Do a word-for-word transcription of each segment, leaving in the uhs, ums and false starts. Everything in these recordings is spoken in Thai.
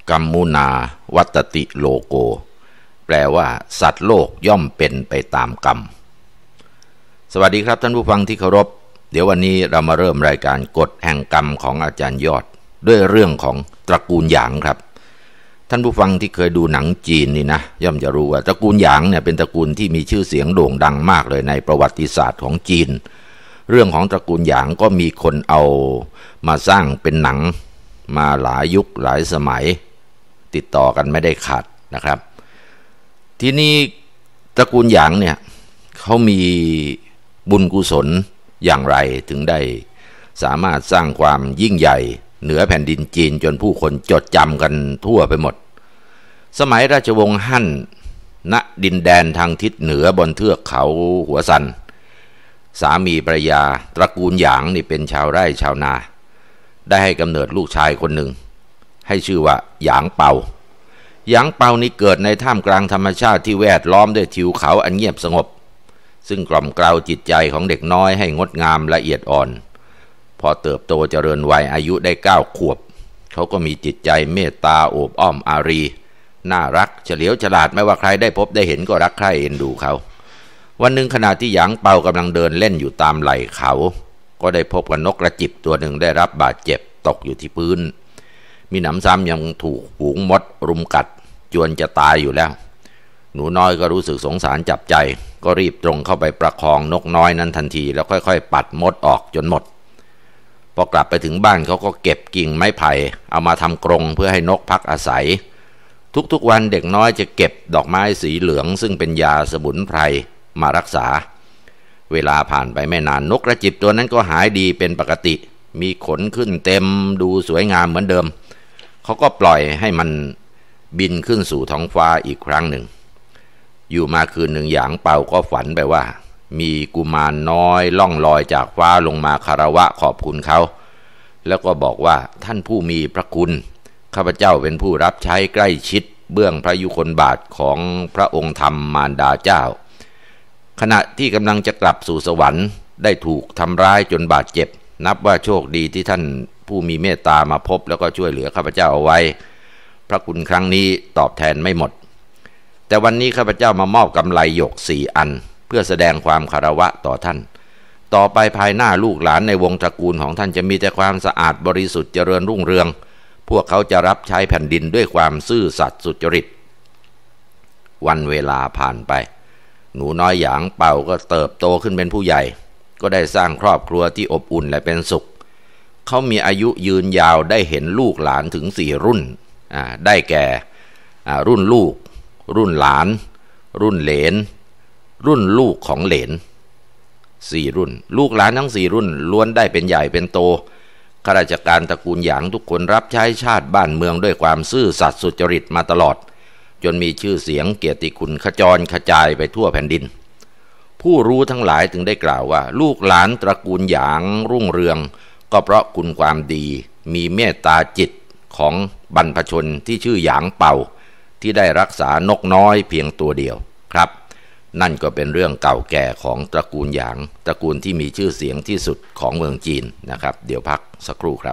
กัมมุนาวัตติโลโกแปลว่าสัตว์โลกย่อมเป็นไปตามกรรมสวัสดีครับท่านผู้ฟังที่เคารพเดี๋ยววันนี้เรามาเริ่มรายการกฎแห่งกรรมของอาจารย์ยอดด้วยเรื่องของตระกูลหยางครับท่านผู้ฟังที่เคยดูหนังจีนนี่นะย่อมจะรู้ว่าตระกูลหยางเนี่ยเป็นตระกูลที่มีชื่อเสียงโด่งดังมากเลยในประวัติศาสตร์ของจีนเรื่องของตระกูลหยางก็มีคนเอามาสร้างเป็นหนังมาหลายยุคหลายสมัยติดต่อกันไม่ได้ขาดนะครับที่นี่ตระกูลหยางเนี่ยเขามีบุญกุศลอย่างไรถึงได้สามารถสร้างความยิ่งใหญ่เหนือแผ่นดินจีนจนผู้คนจดจำกันทั่วไปหมดสมัยราชวงศ์ฮั่นณดินแดนทางทิศเหนือบนเทือกเขาหัวซันสามีภรรยาตระกูลหยางนี่เป็นชาวไร่ชาวนาได้ให้กำเนิดลูกชายคนหนึ่งให้ชื่อว่าหยางเปาหยางเปานี่เกิดในท่ามกลางธรรมชาติที่แวดล้อมด้วยทิวเขาอันเงียบสงบซึ่งกล่อมเกลาจิตใจของเด็กน้อยให้งดงามละเอียดอ่อนพอเติบโตเจริญวัยอายุได้เก้าขวบเขาก็มีจิตใจเมตตาโอบอ้อมอารีน่ารักเฉลียวฉลาดไม่ว่าใครได้พบได้เห็นก็รักใคร่เอ็นดูเขาวันหนึ่งขณะที่หยางเปากำลังเดินเล่นอยู่ตามไหล่เขาก็ได้พบกับนกกระจิบตัวหนึ่งได้รับบาดเจ็บตกอยู่ที่พื้นมีหนำซ้ำยังถูกฝูงมดรุมกัดจวนจะตายอยู่แล้วหนูน้อยก็รู้สึกสงสารจับใจก็รีบตรงเข้าไปประคองนกน้อยนั้นทันทีแล้วค่อยๆปัดมดออกจนหมดพอกลับไปถึงบ้านเขาก็เก็บกิ่งไม้ไผ่เอามาทำกรงเพื่อให้นกพักอาศัยทุกๆวันเด็กน้อยจะเก็บดอกไม้สีเหลืองซึ่งเป็นยาสมุนไพรมารักษาเวลาผ่านไปไม่นานนกกระจิบตัวนั้นก็หายดีเป็นปกติมีขนขึ้นเต็มดูสวยงามเหมือนเดิมเขาก็ปล่อยให้มันบินขึ้นสู่ท้องฟ้าอีกครั้งหนึ่งอยู่มาคืนหนึ่งหยางเปาก็ฝันไปว่ามีกุมารน้อยล่องลอยจากฟ้าลงมาคารวะขอบคุณเขาแล้วก็บอกว่าท่านผู้มีพระคุณข้าพเจ้าเป็นผู้รับใช้ใกล้ชิดเบื้องพระยุคลบาทของพระองค์ธรรมมารดาเจ้าขณะที่กำลังจะกลับสู่สวรรค์ได้ถูกทำร้ายจนบาดเจ็บนับว่าโชคดีที่ท่านผู้มีเมตตามาพบแล้วก็ช่วยเหลือข้าพเจ้าเอาไว้พระคุณครั้งนี้ตอบแทนไม่หมดแต่วันนี้ข้าพเจ้ามามอบกำไลหยกสี่อันเพื่อแสดงความคารวะต่อท่านต่อไปภายหน้าลูกหลานในวงตระกูลของท่านจะมีแต่ความสะอาดบริสุทธิ์เจริญรุ่งเรืองพวกเขาจะรับใช้แผ่นดินด้วยความซื่อสัตย์สุจริตวันเวลาผ่านไปหนูน้อยหยางเป่าก็เติบโตขึ้นเป็นผู้ใหญ่ก็ได้สร้างครอบครัวที่อบอุ่นและเป็นสุขเขามีอายุยืนยาวได้เห็นลูกหลานถึงสี่รุ่นได้แก่รุ่นลูกรุ่นหลานรุ่นเหลนรุ่นลูกของเหลนสี่รุ่นลูกหลานทั้งสี่รุ่นล้วนได้เป็นใหญ่เป็นโตข้าราชการตระกูลหยางทุกคนรับใช้ชาติบ้านเมืองด้วยความซื่อสัตย์สุจริตมาตลอดจนมีชื่อเสียงเกียรติคุณขจรกระจายไปทั่วแผ่นดินผู้รู้ทั้งหลายถึงได้กล่าวว่าลูกหลานตระกูลหยางรุ่งเรืองก็เพราะคุณความดีมีเมตตาจิตของบรรพชนที่ชื่อหยางเป่าที่ได้รักษานกน้อยเพียงตัวเดียวครับนั่นก็เป็นเรื่องเก่าแก่ของตระกูลหยางตระกูลที่มีชื่อเสียงที่สุดของเมืองจีนนะครับเดี๋ยวพักสักครู่ครับ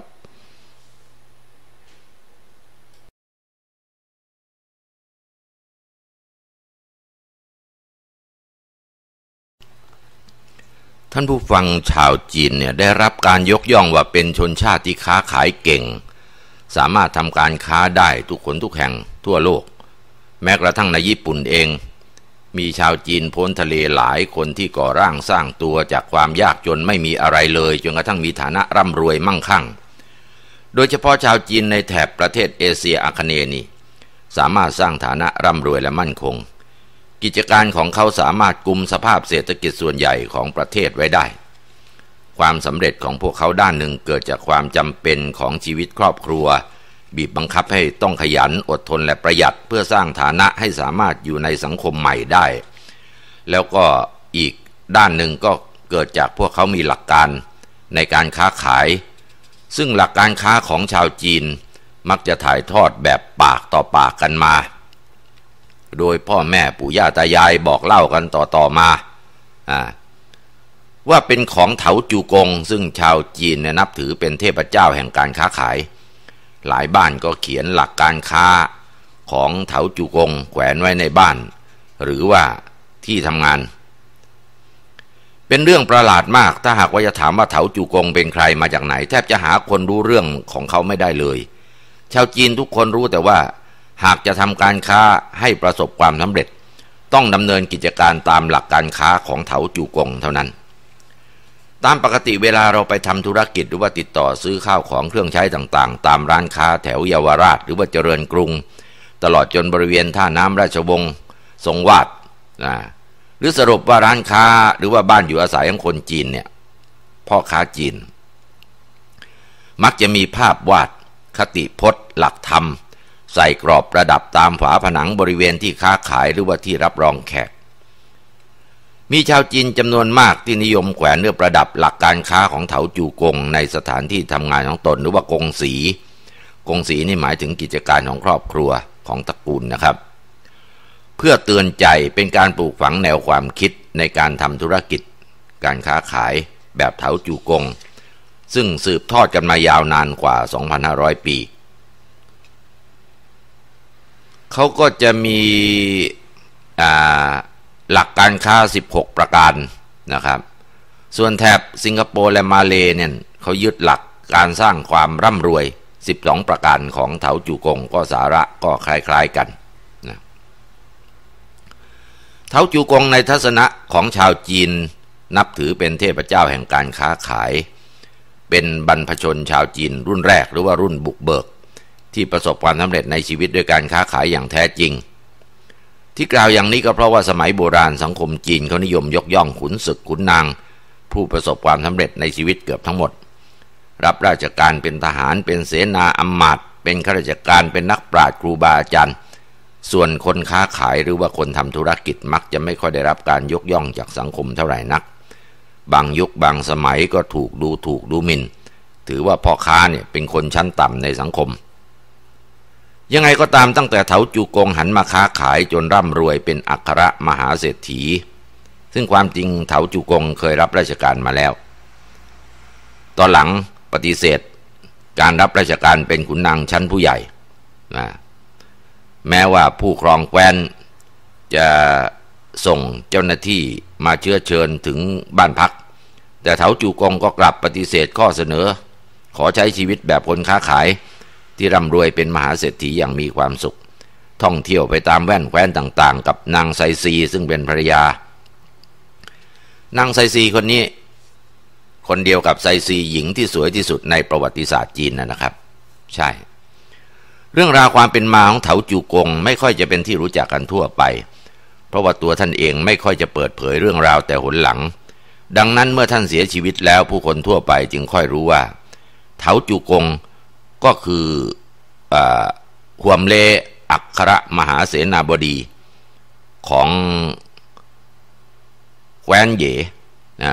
ท่านผู้ฟังชาวจีนเนี่ยได้รับการยกย่องว่าเป็นชนชาติที่ค้าขายเก่งสามารถทำการค้าได้ทุกคนทุกแห่งทั่วโลกแม้กระทั่งในญี่ปุ่นเองมีชาวจีนพ้นทะเลหลายคนที่ก่อร่างสร้างตัวจากความยากจนไม่มีอะไรเลยจนกระทั่งมีฐานะร่ำรวยมั่งคั่งโดยเฉพาะชาวจีนในแถบประเทศเอเชียอาคเนย์นี่สามารถสร้างฐานะร่ำรวยและมั่นคงกิจการของเขาสามารถกุมสภาพเศรษฐกิจส่วนใหญ่ของประเทศไว้ได้ความสำเร็จของพวกเขาด้านหนึ่งเกิดจากความจำเป็นของชีวิตครอบครัวบีบบังคับให้ต้องขยันอดทนและประหยัดเพื่อสร้างฐานะให้สามารถอยู่ในสังคมใหม่ได้แล้วก็อีกด้านหนึ่งก็เกิดจากพวกเขามีหลักการในการค้าขายซึ่งหลักการค้าของชาวจีนมักจะถ่ายทอดแบบปากต่อปากกันมาโดยพ่อแม่ปู่ย่าตายายบอกเล่ากันต่อๆมาอ่าว่าเป็นของเถาจูกงซึ่งชาวจีนเนี่ยนับถือเป็นเทพเจ้าแห่งการค้าขายหลายบ้านก็เขียนหลักการค้าของเถาจูกงแขวนไว้ในบ้านหรือว่าที่ทำงานเป็นเรื่องประหลาดมากถ้าหากว่าจะถามว่าเถาจูกงเป็นใครมาจากไหนแทบจะหาคนรู้เรื่องของเขาไม่ได้เลยชาวจีนทุกคนรู้แต่ว่าหากจะทำการค้าให้ประสบความสำเร็จต้องดำเนินกิจการตามหลักการค้าของเถาจูกงเท่านั้นตามปกติเวลาเราไปทำธุรกิจหรือว่าติดต่อซื้อข้าวของเครื่องใช้ต่างๆตามร้านค้าแถวเยาวราชหรือว่าเจริญกรุงตลอดจนบริเวณท่าน้ำราชวงศ์ทรงวาดนะหรือสรุปว่าร้านค้าหรือว่าบ้านอยู่อาศัยของคนจีนเนี่ยพ่อค้าจีนมักจะมีภาพวาดคติพจน์หลักธรรมใส่กรอบประดับตามฝาผนังบริเวณที่ค้าขายหรือว่าที่รับรองแขกมีชาวจีนจำนวนมากที่นิยมแขวนเนื้อประดับหลักการค้าของเถาจูกงในสถานที่ทำงานของตนหรือว่ากงสีกงสีนี่หมายถึงกิจการของครอบครัวของตระกูลนะครับเพื่อเตือนใจเป็นการปลูกฝังแนวความคิดในการทำธุรกิจการค้าขายแบบเถาจูกงซึ่งสืบทอดกันมายาวนานกว่า สองพันห้าร้อย ปีเขาก็จะมีหลักการค้าสิบหกประการนะครับส่วนแถบสิงคโปร์และมาเลเนี่ยเขายึดหลักการสร้างความร่ำรวยสิบสองประการของเถาจูกงก็สาระก็คล้ายๆกันนะเถาจูกงในทัศนะของชาวจีนนับถือเป็นเทพเจ้าแห่งการค้าขายเป็นบรรพชนชาวจีนรุ่นแรกหรือว่ารุ่นบุกเบิกที่ประสบความสำเร็จในชีวิตด้วยการค้าขายอย่างแท้จริงที่กล่าวอย่างนี้ก็เพราะว่าสมัยโบราณสังคมจีนเขานิยมยกย่องขุนศึกขุนนางผู้ประสบความสำเร็จในชีวิตเกือบทั้งหมดรับราชการเป็นทหารเป็นเสนาอำมาตย์เป็นข้าราชการเป็นนักปราชญ์ครูบาอาจารย์ส่วนคนค้าขายหรือว่าคนทำธุรกิจมักจะไม่ค่อยได้รับการยกย่องจากสังคมเท่าไหร่นักบางยุคบางสมัยก็ถูกดูถูกดูหมิ่นถือว่าพ่อค้าเนี่ยเป็นคนชั้นต่ำในสังคมยังไงก็ตามตั้งแต่เถาจูกงหันมาค้าขายจนร่ำรวยเป็นอัครมหาเศรษฐีซึ่งความจริงเถาจูกงเคยรับราชการมาแล้วตอนหลังปฏิเสธการรับราชการเป็นขุนนางชั้นผู้ใหญ่นะแม้ว่าผู้ครองแคว้นจะส่งเจ้าหน้าที่มาเชื้อเชิญถึงบ้านพักแต่เถาจูกงก็กลับปฏิเสธข้อเสนอขอใช้ชีวิตแบบคนค้าขายที่ร่ำรวยเป็นมหาเศรษฐีอย่างมีความสุขท่องเที่ยวไปตามแว่นแคว้นต่างๆกับนางไซซีซึ่งเป็นภรรยานางไซซีคนนี้คนเดียวกับไซซีหญิงที่สวยที่สุดในประวัติศาสตร์จีนนะครับใช่เรื่องราวความเป็นมาของเถาจูกงไม่ค่อยจะเป็นที่รู้จักกันทั่วไปเพราะว่าตัวท่านเองไม่ค่อยจะเปิดเผยเรื่องราวแต่หนหลังดังนั้นเมื่อท่านเสียชีวิตแล้วผู้คนทั่วไปจึงค่อยรู้ว่าเถาจูกงก็คือหวมเลอัครมหาเสนาบดีของแคว้นเหย่นะ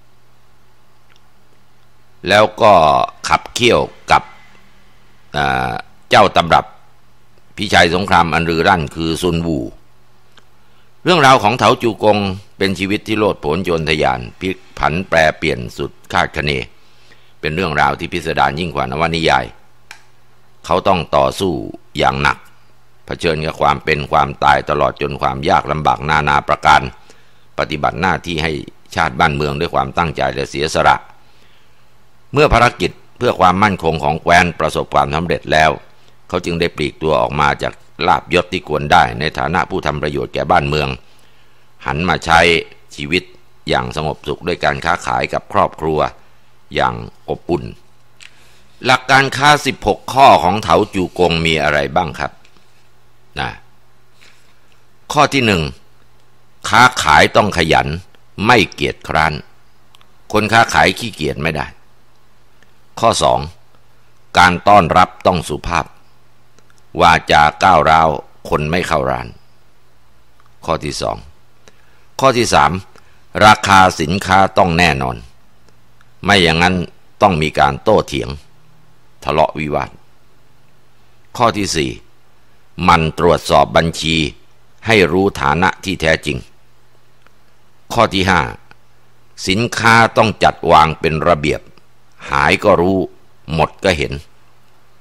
แล้วก็ขับเคี่ยวกับเจ้าตำรับพิชัยสงครามอันรือรั่นคือซุนวูเรื่องราวของเถาจูกงเป็นชีวิตที่โลดโผนโจรทะยานพลิกผันแปรเปลี่ยนสุดคาดคะเนเป็นเรื่องราวที่พิสดารยิ่งกว่านวนิยายเขาต้องต่อสู้อย่างหนักเผชิญกับความเป็นความตายตลอดจนความยากลำบากนานาประการปฏิบัติหน้าที่ให้ชาติบ้านเมืองด้วยความตั้งใจและเสียสละเมื่อภารกิจเพื่อความมั่นคงของแคว้นประสบความสำเร็จแล้วเขาจึงได้ปลีกตัวออกมาจากลาภยศที่ควรได้ในฐานะผู้ทำประโยชน์แก่บ้านเมืองหันมาใช้ชีวิตอย่างสงบสุขด้วยการค้าขายกับครอบครัวอย่างอบอุ่นหลักการค้าสิบหกข้อของเถาจูกงมีอะไรบ้างครับนะข้อที่หนึ่งค้าขายต้องขยันไม่เกียจคร้านคนค้าขายขี้เกียจไม่ได้ข้อสองการต้อนรับต้องสุภาพวาจาก้าวร้าวคนไม่เข้าร้านข้อที่สองข้อที่สามราคาสินค้าต้องแน่นอนไม่อย่างนั้นต้องมีการโต้เถียงทะเลาะวิวาทข้อที่สี่มันตรวจสอบบัญชีให้รู้ฐานะที่แท้จริงข้อที่ห้าสินค้าต้องจัดวางเป็นระเบียบหายก็รู้หมดก็เห็น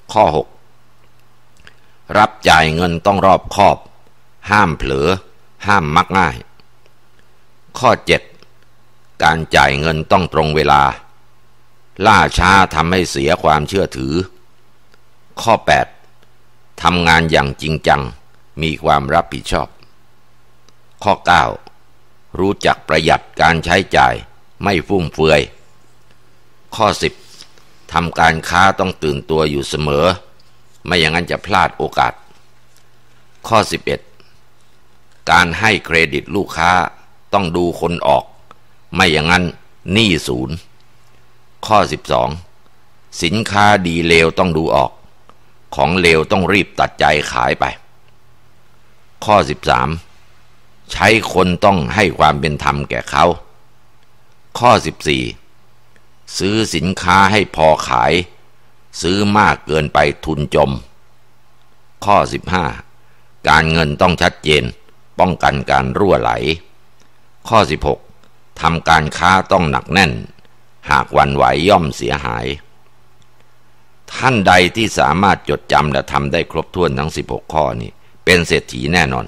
ข้อหกรับจ่ายเงินต้องรอบคอบห้ามเผลอห้ามมักง่ายข้อเจ็ดการจ่ายเงินต้องตรงเวลาล่าช้าทำให้เสียความเชื่อถือข้อแปดทำงานอย่างจริงจังมีความรับผิดชอบข้อเก้ารู้จักประหยัดการใช้จ่ายไม่ฟุ่มเฟือยข้อสิบทำการค้าต้องตื่นตัวอยู่เสมอไม่อย่างนั้นจะพลาดโอกาสข้อสิบเอ็ดการให้เครดิตลูกค้าต้องดูคนออกไม่อย่างนั้นหนี้ศูนย์ข้อสิบสองสินค้าดีเลวต้องดูออกของเลวต้องรีบตัดใจขายไปข้อสิบสามใช้คนต้องให้ความเป็นธรรมแก่เขาข้อสิบสี่ซื้อสินค้าให้พอขายซื้อมากเกินไปทุนจมข้อสิบห้าการเงินต้องชัดเจนป้องกันการรั่วไหลข้อสิบหกทำการค้าต้องหนักแน่นหากหวั่นไหวย่อมเสียหายท่านใดที่สามารถจดจำและทำได้ครบถ้วนทั้งสิบหกข้อนี้เป็นเศรษฐีแน่นอน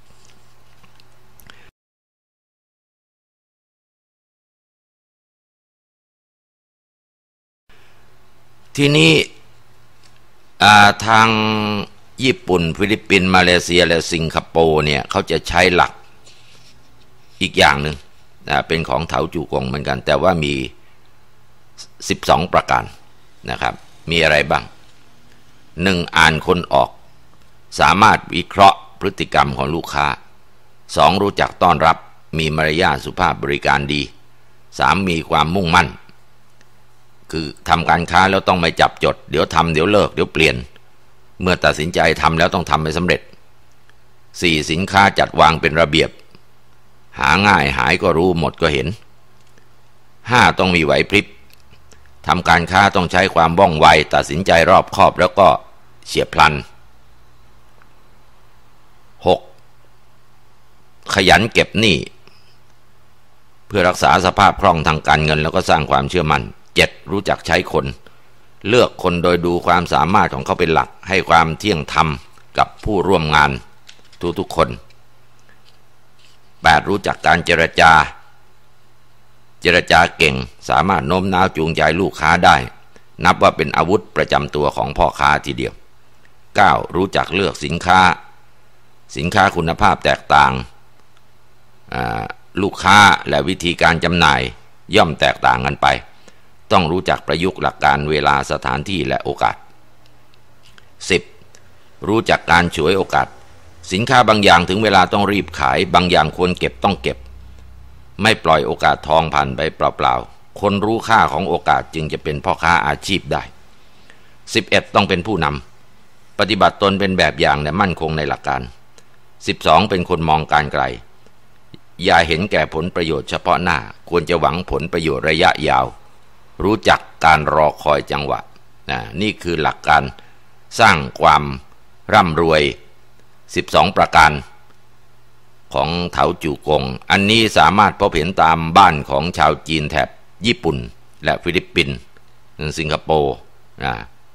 ทีนี้ทางญี่ปุ่นฟิลิปปินส์มาเลเซียและสิงคโปร์เนี่ยเขาจะใช้หลักอีกอย่างหนึ่งเป็นของเถาจูกงเหมือนกันแต่ว่ามีสิบสองประการนะครับมีอะไรบ้างหนึ่งอ่านคนออกสามารถวิเคราะห์พฤติกรรมของลูกค้าสองรู้จักต้อนรับมีมารยาทสุภาพบริการดีสามมีความมุ่งมั่นคือทำการค้าแล้วต้องไม่จับจดเดี๋ยวทำเดี๋ยวเลิกเดี๋ยวเปลี่ยนเมื่อตัดสินใจทำแล้วต้องทำให้สำเร็จสี่สินค้าจัดวางเป็นระเบียบหาง่ายหายก็รู้หมดก็เห็นห้าต้องมีไหวพริบทำการค้าต้องใช้ความว่องไวตัดสินใจรอบคอบแล้วก็เฉียบพลันหกขยันเก็บหนี้เพื่อรักษาสภาพคล่องทางการเงินแล้วก็สร้างความเชื่อมั่นเจ็ดรู้จักใช้คนเลือกคนโดยดูความสามารถของเขาเป็นหลักให้ความเที่ยงธรรมกับผู้ร่วมงานทุกๆคนแปดรู้จักการเจรจาเจรจาเก่งสามารถโน้มน้าวจูงใจลูกค้าได้นับว่าเป็นอาวุธประจำตัวของพ่อค้าทีเดียวเก้ารู้จักเลือกสินค้าสินค้าคุณภาพแตกต่างลูกค้าและวิธีการจำหน่ายย่อมแตกต่างกันไปต้องรู้จักประยุกต์หลักการเวลาสถานที่และโอกาสสิบรู้จักการฉวยโอกาสสินค้าบางอย่างถึงเวลาต้องรีบขายบางอย่างควรเก็บต้องเก็บไม่ปล่อยโอกาสทองผ่านไปเปล่าๆคนรู้ค่าของโอกาสจึงจะเป็นพ่อค้าอาชีพได้สิบเอ็ดต้องเป็นผู้นำปฏิบัติตนเป็นแบบอย่างและมั่นคงในหลักการสิบสองเป็นคนมองการไกลอย่าเห็นแก่ผลประโยชน์เฉพาะหน้าควรจะหวังผลประโยชน์ระยะยาวรู้จักการรอคอยจังหวะนะนี่คือหลักการสร้างความร่ำรวยสิบสองประการของเถาจูกงอันนี้สามารถพบเห็นตามบ้านของชาวจีนแถบญี่ปุ่นและฟิลิปปินส์สิงคโปร์นะ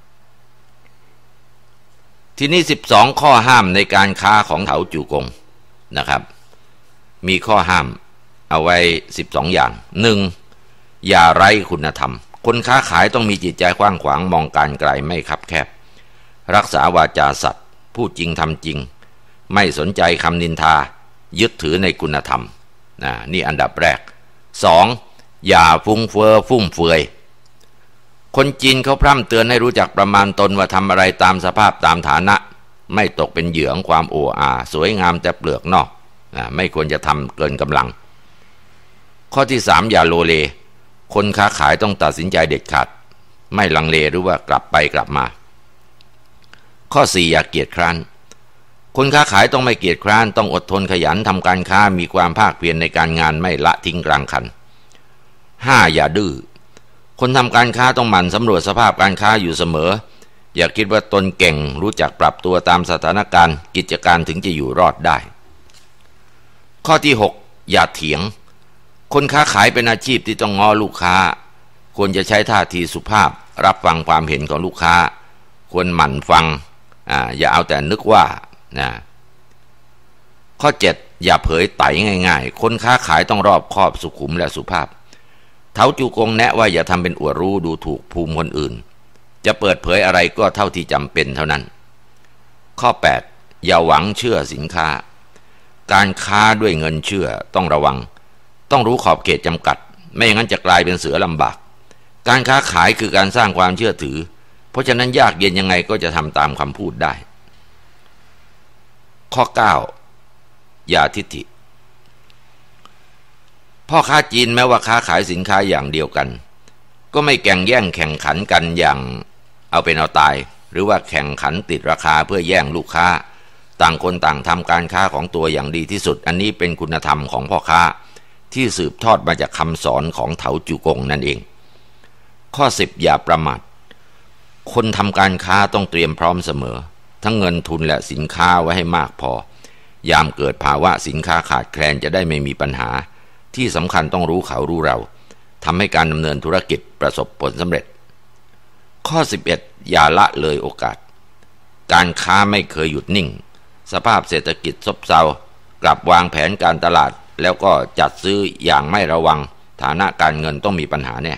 ทีนี้สิบสองข้อห้ามในการค้าของเถาจูกงนะครับมีข้อห้ามเอาไว้สิบสองอย่างหนึ่งอย่าไร้คุณธรรมคนค้าขายต้องมีจิตใจกว้างขวางมองการไกลไม่คับแคบรักษาวาจาสัตย์พูดจริงทำจริงไม่สนใจคำนินทายึดถือในคุณธรรมนะนี่อันดับแรกสองอย่าฟุ้งเฟ้อฟุ่มเฟือยคนจีนเขาพร่ำเตือนให้รู้จักประมาณตนว่าทำอะไรตามสภาพตามฐานะไม่ตกเป็นเหยื่อของความโอ้อาสวยงามแต่เปลือกนอกนะไม่ควรจะทำเกินกำลังข้อที่สามอย่าโลเลคนค้าขายต้องตัดสินใจเด็ดขาดไม่ลังเลหรือว่ากลับไปกลับมาข้อสี่อย่าเกียจคร้านคนค้าขายต้องไม่เกียจคร้านต้องอดทนขยันทำการค้ามีความภาคเพียรในการงานไม่ละทิ้งกลางคันห้าอย่าดื้อคนทำการค้าต้องหมั่นสำรวจสภาพการค้าอยู่เสมออย่าคิดว่าตนเก่งรู้จักปรับตัวตามสถานการณ์กิจการถึงจะอยู่รอดได้ข้อที่หกอย่าเถียงคนค้าขายเป็นอาชีพที่ต้องง้อลูกค้าควรจะใช้ท่าทีสุภาพรับฟังความเห็นของลูกค้าควรหมั่นฟังอ่าอย่าเอาแต่นึกว่านะข้อเจ็ดอย่าเผยไตง่ายๆคนค้าขายต้องรอบคอบสุขุมและสุภาพเท้าจูกงแนะว่าอย่าทำเป็นอวดรู้ดูถูกภูมิคนอื่นจะเปิดเผยอะไรก็เท่าที่จำเป็นเท่านั้นข้อแปดอย่าหวังเชื่อสินค้าการค้าด้วยเงินเชื่อต้องระวังต้องรู้ขอบเขตจำกัดไม่อย่างนั้นจะกลายเป็นเสือลำบากการค้าขายคือการสร้างความเชื่อถือเพราะฉะนั้นยากเย็นยังไงก็จะทำตามคำพูดได้ข้อเก้าอย่าทิฐิพ่อค้าจีนแม้ว่าค้าขายสินค้าอย่างเดียวกันก็ไม่แข่งแย่งแข่งขันกันอย่างเอาเป็นเอาตายหรือว่าแข่งขันติดราคาเพื่อแย่งลูกค้าต่างคนต่างทำการค้าของตัวอย่างดีที่สุดอันนี้เป็นคุณธรรมของพ่อค้าที่สืบทอดมาจากคำสอนของเถาจูกงนั่นเองข้อสิบอย่าประมาทคนทำการค้าต้องเตรียมพร้อมเสมอทั้งเงินทุนและสินค้าไว้ให้มากพอยามเกิดภาวะสินค้าขาดแคลนจะได้ไม่มีปัญหาที่สำคัญต้องรู้เขารู้เราทำให้การดำเนินธุรกิจประสบผลสำเร็จข้อสิบเอ็ดอย่าละเลยโอกาสการค้าไม่เคยหยุดนิ่งสภาพเศรษฐกิจซบเซากลับวางแผนการตลาดแล้วก็จัดซื้ออย่างไม่ระวังฐานะการเงินต้องมีปัญหาแน่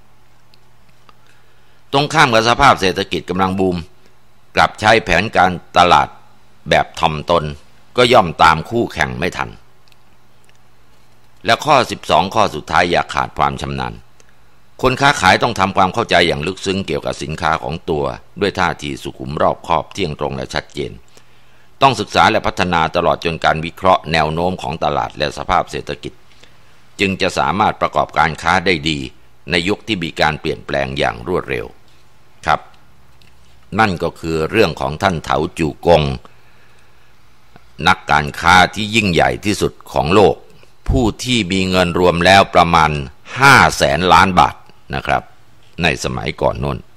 ตรงข้ามกับสภาพเศรษฐกิจกำลังบูมกลับใช้แผนการตลาดแบบถ่อมตนก็ย่อมตามคู่แข่งไม่ทันและข้อสิบสองข้อสุดท้ายอย่าขาดความชำนาญคนค้าขายต้องทำความเข้าใจอย่างลึกซึ้งเกี่ยวกับสินค้าของตัวด้วยท่าทีสุขุมรอบคอบเที่ยงตรงและชัดเจนต้องศึกษาและพัฒนาตลอดจนการวิเคราะห์แนวโน้มของตลาดและสภาพเศรษฐกิจจึงจะสามารถประกอบการค้าได้ดีในยุคที่มีการเปลี่ยนแปลงอย่างรวดเร็วครับนั่นก็คือเรื่องของท่านเถาจูกงนักการค้าที่ยิ่งใหญ่ที่สุดของโลกผู้ที่มีเงินรวมแล้วประมาณห้าแสนล้านบาทนะครับในสมัยก่อนโน้น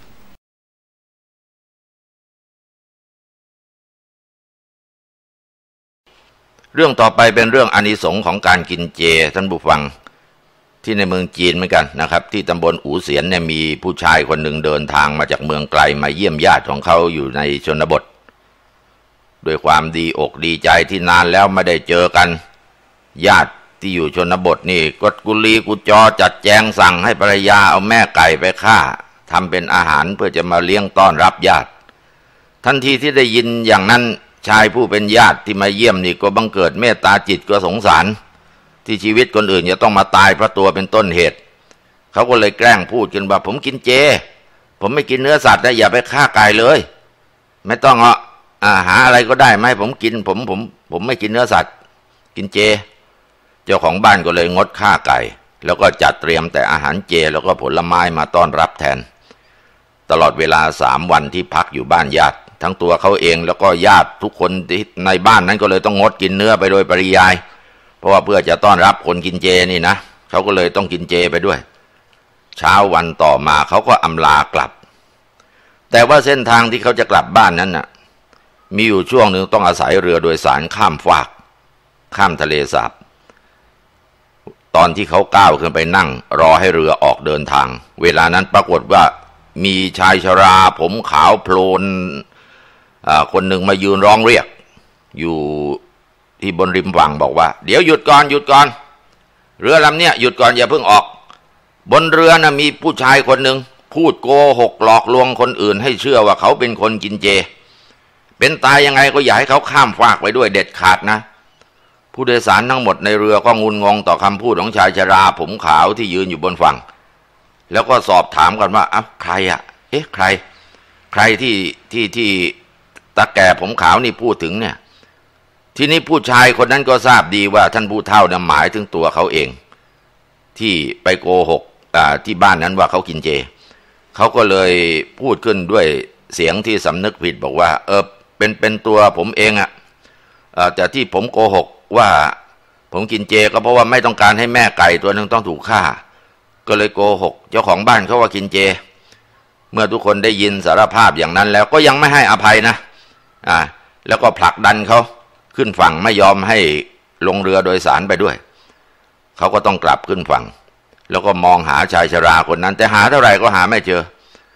เรื่องต่อไปเป็นเรื่องอานิสงส์ของการกินเจท่านผู้ฟังที่ในเมืองจีนเหมือนกันนะครับที่ตำบลอู่เสียนเนี่ยมีผู้ชายคนหนึ่งเดินทางมาจากเมืองไกลมาเยี่ยมญาติของเขาอยู่ในชนบทด้วยความดีอกดีใจที่นานแล้วไม่ได้เจอกันญาติที่อยู่ชนบทนี่กดกุลีกุจอจัดแจงสั่งให้ภรรยาเอาแม่ไก่ไปฆ่าทำเป็นอาหารเพื่อจะมาเลี้ยงต้อนรับญาติทันทีที่ได้ยินอย่างนั้นชายผู้เป็นญาติที่มาเยี่ยมนี่ก็บังเกิดเมตตาจิตก็สงสารที่ชีวิตคนอื่นจะต้องมาตายเพราะตัวเป็นต้นเหตุเขาก็เลยแกล้งพูดกันว่าผมกินเจผมไม่กินเนื้อสัตว์นะอย่าไปฆ่าไก่เลยไม่ต้องเอาอาหาอะไรก็ได้ไหมผมกินผมผมผมไม่กินเนื้อสัตว์กินเจเจ้าของบ้านก็เลยงดฆ่าไก่แล้วก็จัดเตรียมแต่อาหารเจแล้วก็ผลไม้มาต้อนรับแทนตลอดเวลาสามวันที่พักอยู่บ้านญาติทั้งตัวเขาเองแล้วก็ญาติทุกคนที่ในบ้านนั้นก็เลยต้องงดกินเนื้อไปโดยปริยายเพราะว่าเพื่อจะต้อนรับคนกินเจนี่นะเขาก็เลยต้องกินเจไปด้วยเช้าวันต่อมาเขาก็อำลากลับแต่ว่าเส้นทางที่เขาจะกลับบ้านนั้นน่ะมีอยู่ช่วงหนึ่งต้องอาศัยเรือโดยสารข้ามฟากข้ามทะเลสาบตอนที่เขาก้าวขึ้นไปนั่งรอให้เรือออกเดินทางเวลานั้นปรากฏว่ามีชายชราผมขาวโพลนคนหนึ่งมายืนร้องเรียกอยู่ที่บนริมฝั่งบอกว่าเดี๋ยวหยุดก่อนหยุดก่อนเรือลำเนี้ยหยุดก่อนอย่าเพิ่งออกบนเรือนะมีผู้ชายคนหนึ่งพูดโกหกหลอกลวงคนอื่นให้เชื่อว่าเขาเป็นคนกินเจเป็นตายยังไงก็อย่าให้เขาข้ามฟากไปด้วยเด็ดขาดนะผู้โดยสารทั้งหมดในเรือก็งุนงงต่อคำพูดของชายชราผมขาวที่ยืนอยู่บนฝั่งแล้วก็สอบถามกันว่าอ้าวใครอ่ะเอ๊ะใครใครที่ที่ที่ตาแก่ผมขาวนี่พูดถึงเนี่ยทีนี้ผู้ชายคนนั้นก็ทราบดีว่าท่านผู้เฒ่าเนี่ยหมายถึงตัวเขาเองที่ไปโกหกที่บ้านนั้นว่าเขากินเจเขาก็เลยพูดขึ้นด้วยเสียงที่สำนึกผิดบอกว่าเออเป็นเป็นตัวผมเองอ่ะแต่ที่ผมโกหกว่าผมกินเจก็เพราะว่าไม่ต้องการให้แม่ไก่ตัวนึงต้องถูกฆ่าก็เลยโกหกเจ้าของบ้านเขาว่ากินเจเมื่อทุกคนได้ยินสารภาพอย่างนั้นแล้วก็ยังไม่ให้อภัยนะอ่าแล้วก็ผลักดันเขาขึ้นฝั่งไม่ยอมให้ลงเรือโดยสารไปด้วยเขาก็ต้องกลับขึ้นฝั่งแล้วก็มองหาชายชราคนนั้นแต่หาเท่าไหร่ก็หาไม่เจอ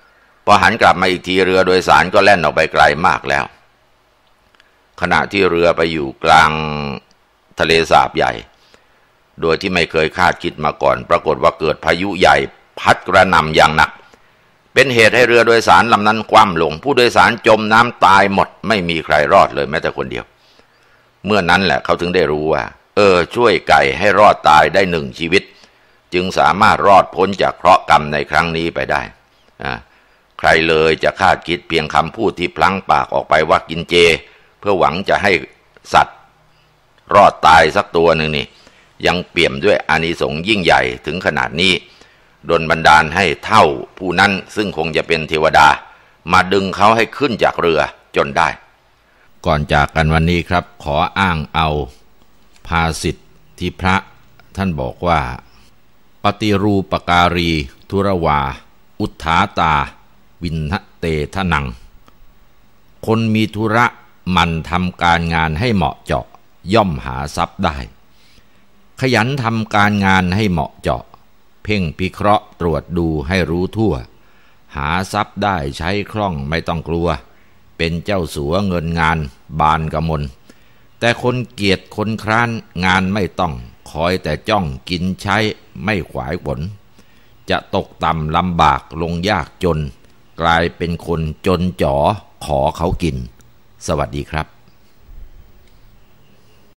พอหันกลับมาอีกทีเรือโดยสารก็แล่นออกไปไกลมากแล้วขณะที่เรือไปอยู่กลางทะเลสาบใหญ่โดยที่ไม่เคยคาดคิดมาก่อนปรากฏว่าเกิดพายุใหญ่พัดกระหน่ำอย่างหนักเป็นเหตุให้เรือโดยสารลำนั้นคว่ำลงผู้โดยสารจมน้ำตายหมดไม่มีใครรอดเลยแม้แต่คนเดียวเมื่อนั้นแหละเขาถึงได้รู้ว่าเออช่วยไก่ให้รอดตายได้หนึ่งชีวิตจึงสามารถรอดพ้นจากเคราะห์กรรมในครั้งนี้ไปได้อ่าใครเลยจะคาดคิดเพียงคำพูดที่พลั้งปากออกไปว่ากินเจเพื่อหวังจะให้สัตว์รอดตายสักตัวหนึ่งนี่ยังเปี่ยมด้วยอานิสงส์ยิ่งใหญ่ถึงขนาดนี้ดลบันดาลให้เท่าผู้นั้นซึ่งคงจะเป็นเทวดามาดึงเขาให้ขึ้นจากเรือจนได้ก่อนจากกันวันนี้ครับขออ้างเอาภาษิตที่พระท่านบอกว่าปฏิรูปการีทุรวาอุทธาตาวินทะเตทนังคนมีธุระมันทำการงานให้เหมาะเจาะย่อมหาทรัพย์ได้ขยันทำการงานให้เหมาะเจาะเพ่งพิเคราะห์ตรวจดูให้รู้ทั่วหาทรัพย์ได้ใช้คล่องไม่ต้องกลัวเป็นเจ้าสัวเงินงานบานกมลแต่คนเกียจคนคร้านงานไม่ต้องคอยแต่จ้องกินใช้ไม่ขวายผลจะตกต่ำลำบากลงยากจนกลายเป็นคนจนจ๋อขอเขากินสวัสดีครับ